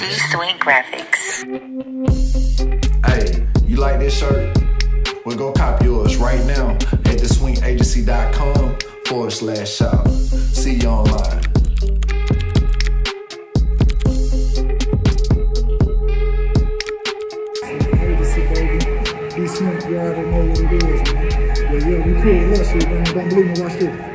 D-Swink Graphics. Hey, you like this shirt? Well, go cop yours right now at theswinkagency.com/shop. See you online. Agency, baby. D-Swink, you already know what it is, man. Yeah, we cool with us, man. Don't believe me, watch this.